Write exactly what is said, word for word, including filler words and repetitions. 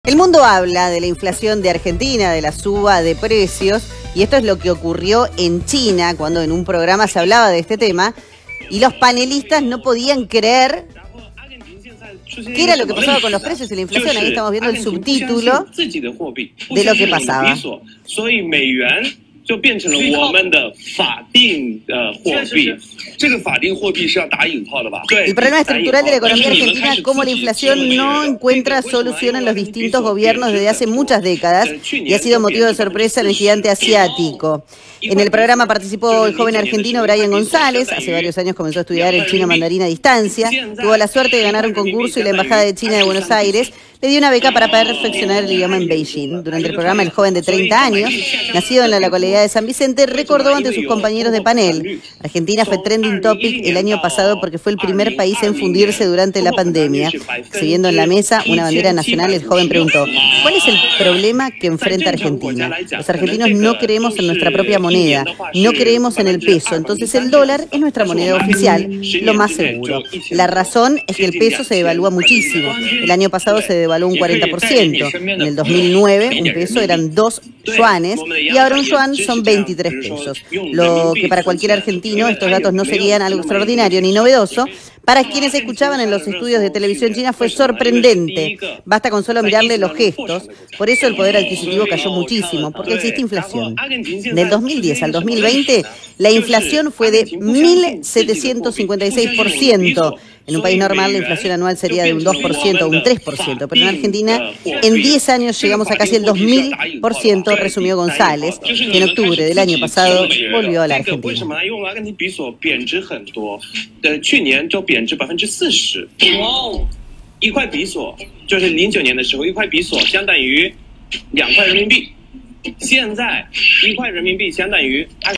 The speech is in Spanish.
El mundo habla de la inflación de Argentina, de la suba de precios, y esto es lo que ocurrió en China, cuando en un programa se hablaba de este tema, y los panelistas no podían creer qué era lo que pasaba con los precios y la inflación. Ahí estamos viendo el subtítulo de lo que pasaba. 就变成了我们的法定呃货币，这个法定货币是要打引号的吧？对。 El problema estructural de la economía argentina, como la inflación no encuentra solución en los distintos gobiernos desde hace muchas décadas y ha sido motivo de sorpresa en el gigante asiático. En el programa participó el joven argentino Brian González. Hace varios años comenzó a estudiar el chino mandarín a distancia. Tuvo la suerte de ganar un concurso y la Embajada de China de Buenos Aires le dio una beca para perfeccionar el idioma en Beijing. Durante el programa, el joven de treinta años, nacido en la localidad de San Vicente, recordó ante sus compañeros de panel: Argentina fue trending topic el año pasado porque fue el primer país en fundirse durante la pandemia. Exhibiendo en la mesa una bandera nacional, el joven preguntó: ¿cuál es el problema que enfrenta Argentina? Los argentinos no creemos en nuestra propia moneda, no creemos en el peso, entonces el dólar es nuestra moneda oficial, lo más seguro. La razón es que el peso se devalúa muchísimo. El año pasado se devaluó un cuarenta por ciento. En el dos mil nueve un peso eran dos yuanes y ahora un yuan son veintitrés pesos. Lo que para cualquier argentino estos datos no serían algo extraordinario ni novedoso, para quienes escuchaban en los estudios de televisión china fue sorprendente. Basta con solo mirarle los gestos. Por eso el poder adquisitivo cayó muchísimo, porque existe inflación. Del dos mil diez al dos mil veinte, la inflación fue de mil setecientos cincuenta y seis por ciento. En un país normal la inflación anual sería de un dos por ciento o un tres por ciento, pero en Argentina en diez años llegamos a casi el dos mil por ciento, resumió González, que en octubre del año pasado volvió a la Argentina. 一块比索就是零九年的时候，一块比索相当于两块人民币，现在一块人民币相当于